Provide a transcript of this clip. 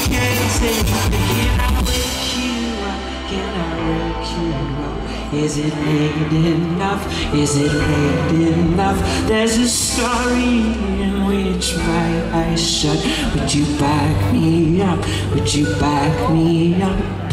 can't say, can I wake you up? Can I wake you up? Is it late enough? Is it late enough? There's a story in which my eyes shut. Would you back me up? Would you back me up?